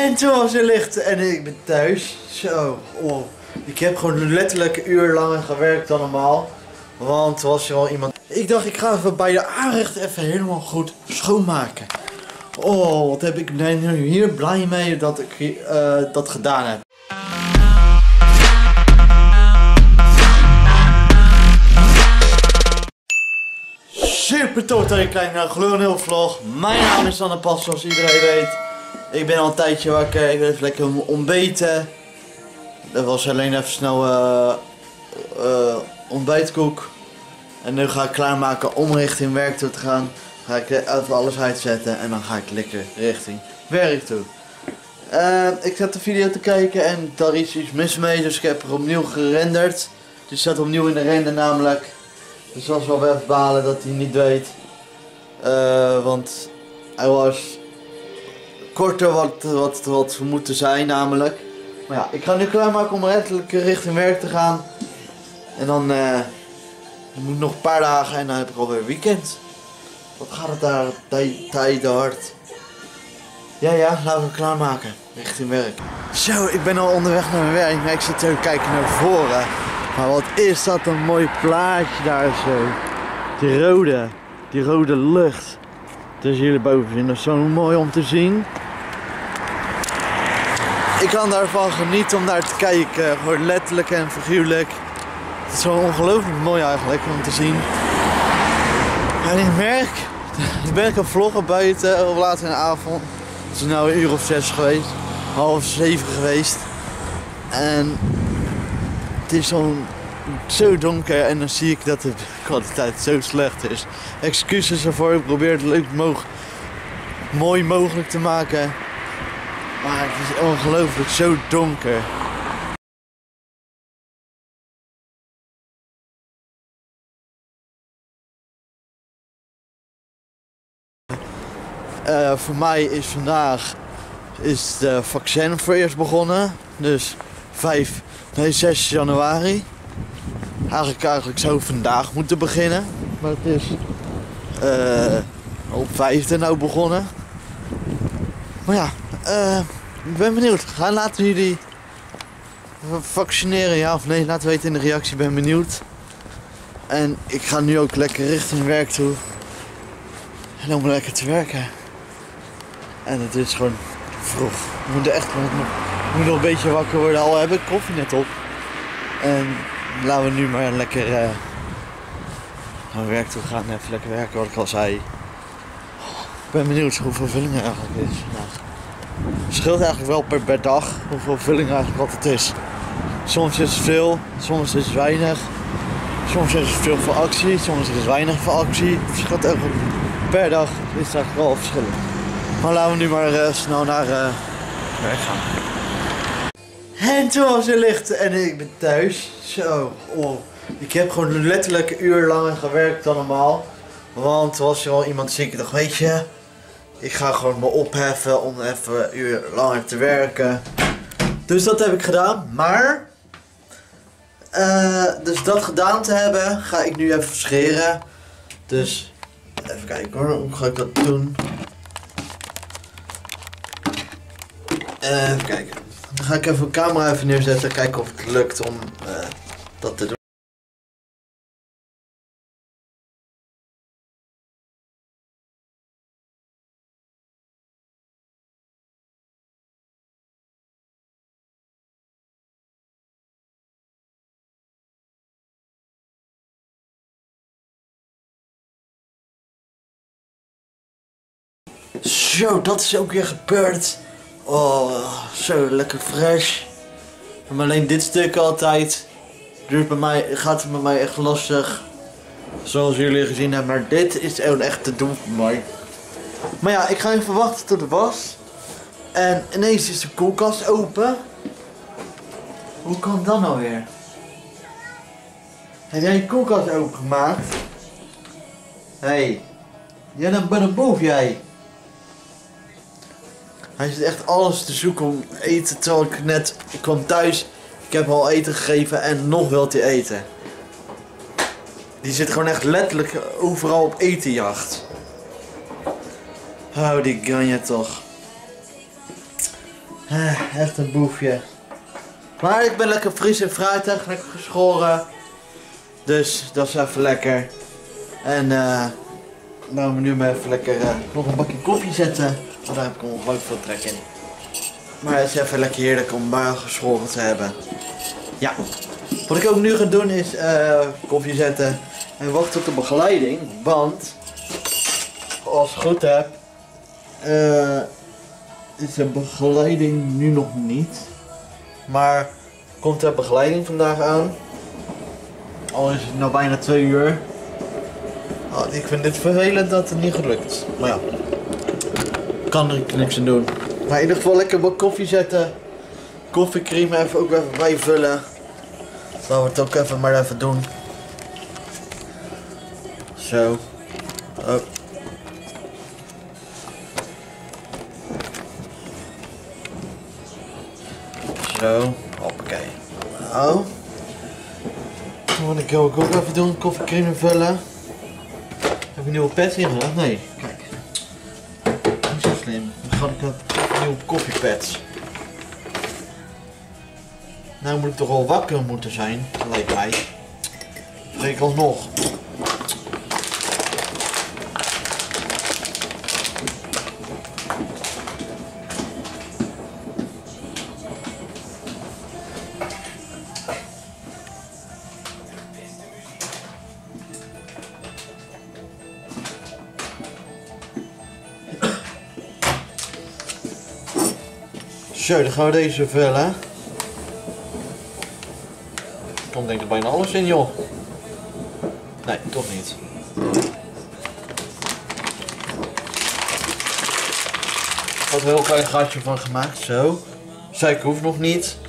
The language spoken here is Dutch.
En zoals je ligt en ik ben thuis. Zo, oh. Ik heb gewoon letterlijk een uur langer gewerkt dan normaal. Want er was er al iemand. Ik dacht ik ga even bij de aanrecht even helemaal goed schoonmaken. Oh, wat heb ik ben nu hier blij mee dat ik dat gedaan heb. Super tof dat je kijkt naar Gloonheel Vlog. Mijn naam is Sanne Pas, zoals iedereen weet. Ik ben al een tijdje wakker, ik ben even lekker ontbeten. Dat was alleen even snel ontbijtkoek. En nu ga ik klaarmaken om richting werk toe te gaan. Ga ik even alles uitzetten en dan ga ik lekker richting werk toe. Ik zat de video te kijken en daar is iets mis mee, dus ik heb er opnieuw gerenderd. Dus zat opnieuw in de render namelijk. Dus dat was wel even balen dat hij niet weet. Want hij was korter wat we moeten zijn namelijk. Maar ja, ik ga nu klaarmaken om letterlijk richting werk te gaan. En dan moet nog een paar dagen en dan heb ik alweer weekend. Wat gaat het daar tijden hard. Ja, laten we klaarmaken richting werk. Zo, ik ben al onderweg naar mijn werk, maar ik zit even kijken naar voren. Maar wat is dat een mooi plaatje daar zo. Die rode lucht. Dus hier boven vind ik zo mooi om te zien. Ik kan daarvan genieten om naar te kijken, gewoon letterlijk en figuurlijk. Het is zo ongelooflijk mooi eigenlijk om te zien. En ik merk, ik ben aan het vloggen buiten, of later in de avond. Het is nu een uur of 6 geweest, 6:30 geweest. En het is zo donker en dan zie ik dat de kwaliteit zo slecht is. Excuses ervoor, ik probeer het mooi mogelijk te maken. Maar het is ongelooflijk zo donker. Voor mij is vandaag de vaccin voor eerst begonnen. Dus 6 januari. Eigenlijk zou vandaag moeten beginnen. Maar het is op 5e nou begonnen. Maar ja, ik ben benieuwd. Laten we jullie vaccineren, ja of nee? Laten weten in de reactie, ik ben benieuwd. En ik ga nu ook lekker richting werk toe. En om lekker te werken. En het is gewoon vroeg. Ik moet nog een beetje wakker worden, al heb ik koffie net op. En laten we nu maar lekker naar werk toe gaan. Even lekker werken, wat ik al zei. Ik ben benieuwd hoeveel vulling er eigenlijk is vandaag. Het scheelt eigenlijk wel per dag hoeveel vulling eigenlijk altijd is. Soms is het veel, soms is het weinig. Soms is het veel voor actie, soms is het weinig voor actie. Het scheelt eigenlijk per dag, is het eigenlijk wel verschillend. Maar laten we nu maar snel naar werk gaan. En zoals je ligt en ik ben thuis. Zo, oh. Ik heb gewoon letterlijk een uur langer gewerkt dan normaal. Want er was er al iemand ziek. Ik dacht, weet je, ik ga gewoon me opheffen om even een uur langer te werken. Dus dat heb ik gedaan. Maar, dus dat gedaan te hebben, ga ik nu even scheren. Dus, even kijken hoor, hoe ga ik dat doen? Even kijken. Dan ga ik even een camera even neerzetten, kijken of het lukt om dat te doen. Zo, dat is ook weer gebeurd. Oh, zo lekker fresh. Maar alleen dit stuk altijd. Gaat het bij mij echt lastig. Zoals jullie gezien hebben. Maar dit is echt te doen voor mij. Maar ja, ik ga even wachten tot het was. En ineens is de koelkast open. Hoe kan dat nou weer? Heb jij je koelkast opengemaakt? Hé. Jij dan bij de boef jij. Hij zit echt alles te zoeken om eten, terwijl ik kwam thuis, ik heb al eten gegeven en nog wilt hij eten. Die zit gewoon echt letterlijk overal op etenjacht. Oh, die ganje toch. Echt een boefje. Maar ik ben lekker fris en fruitig, lekker geschoren. Dus dat is even lekker. En nou we nu maar even lekker nog een bakje koffie zetten. Want daar heb ik ongelooflijk veel trek in. Maar het is even lekker heerlijk om geschoren te hebben. Ja. Wat ik ook nu ga doen is koffie zetten en wachten op de begeleiding. Want als ik het goed heb, is de begeleiding nu nog niet. Maar komt de begeleiding vandaag aan. Al is het nou bijna 2 uur. Oh, ik vind dit vervelend dat het niet gelukt. Maar ja, kan er niks aan doen. Maar in ieder geval lekker wat koffie zetten. Koffiecream even ook even bijvullen. Laten we het ook even maar even doen. Zo. Oh. Zo. Hoppakee. Nou. Wat ik ook even doen. Koffiecream vullen. Heb je een nieuwe pet hier gehad? Nee. Kijk. Niet zo slim. Dan ga ik een nieuwe koffiepads. Nou moet ik toch al wakker moeten zijn, lijkt mij. Vreek alsnog. Zo, dan gaan we deze vullen. Dan denk ik bijna alles in, joh. Nee, toch niet. Ik had er een heel klein gaatje van gemaakt, zo. Suiker hoeft nog niet.